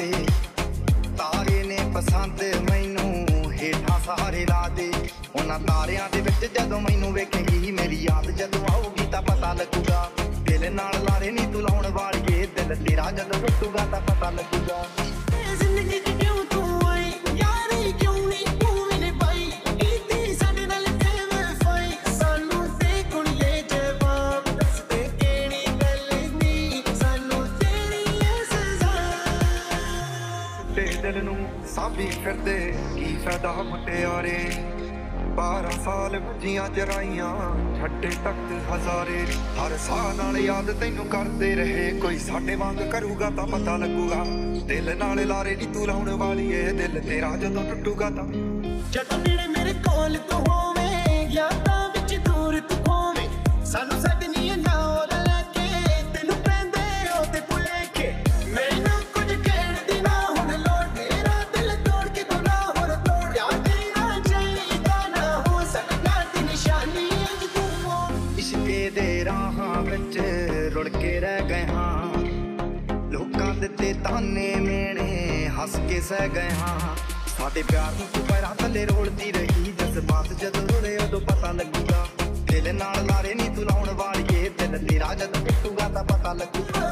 दे। तारे ने पसंद मैनू हेठां सहारे ला दे। उन्हां तारियां दे विच जदों मैनू वेखेगी मेरी याद जदों आऊगी तां पता लगूगा। दिल नाल लारे नी तू लाउण वालीए दिल तेरा जदों टुटूगा तां पता लगूगा। जिंदगी च क्यों तू आई यारी क्यों नी तू मेरे भाई कीती साडे नाल बेवफाई सानू ते कुड़िए जवाब दस दे किहड़ी गल नी सानू तेरी सज़ा। ते दिल नू साभी फिरदे की फायदा मुटियारे 12 साल भुजियां जराइयां छड्डे तख्त हज़ारे। हर साह नाल याद तैनू करदे रहे कोई साडे वांग करूगा तां पता लगूगा। दिल नाल लारे नी तू लाउण वाली ए दिल तेरा जदों टुटूगा तां जदों नेड़े मेरे कोल तू होवे यादां विच दूर तू होवे सानू सदनियां नाल लैके तैनू पैंदे ओते भुलेखे। मैनू कुछ कहण दी ना हुण लोड़ तेरा दिल तोड़ के तू ना होर तोड़ याद तेरा चाहीदा ना हो सकदा दी निशानी अज तू हो। इश्के दे राहां विच रुड़ के रह गए हां लोकां दित्ते ताने मेणे हस के सह गए हां। साडे प्यार नूं तू पैरां थल्ले रोलदी रही जज्बात जदों रुले उदों पता लगूगा। दिल नाल लारे नी तू लाउण वालीए दिल तेरा जदों टुटूगा तां पता लगूगा।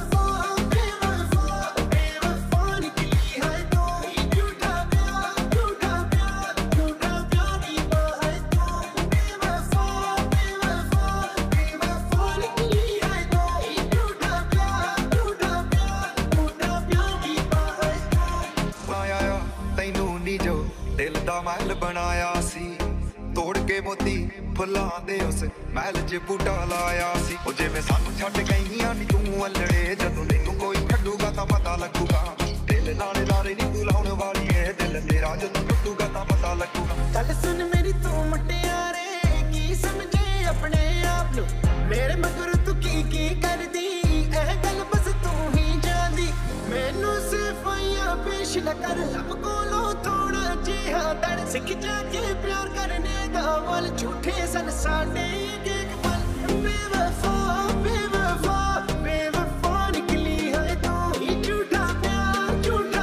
दिल दा महल बनाया सी तोड़ के मोती फुलां दे उस महल च बूटा लाया सी। ओ जिवें सानू छड्ड गईयां नी तू अल्लड़े जदों तैनू कोई छड्डूगा तां पता लगूगा। दिल नाल लारे नी तू लाउण वाली ए दिल तेरा जदों टुटूगा तां पता लगूगा। गल सुन मेरी तू मुटियारे की समझे अपने आप नू मेरे मगर तू की करदी एह गल बस तू ही जांदी। मैनू सिफाइयां पेश न कर लब कोलों थोड़ा जिहा दड़ सिख जाके प्यार करने दा वल झूठे सन साडे एक पल। बेवफा बेवफा बेवफा निकली है तू ही झूठा प्यार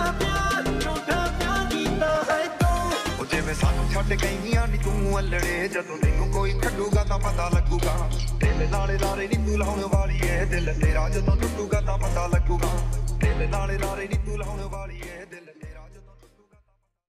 कीता है तू। ओ जिवें सानू छड्ड गईयां नी तू अल्लड़े जदों तैनू कोई छड्डूगा तां पता लगूगा। दिल नाल लारे नी तू लाउण वाली ए दिल तेरा जदों टुटूगा तां पता लगूगा। दिल नाल लारे नी तू लाउण वाली ए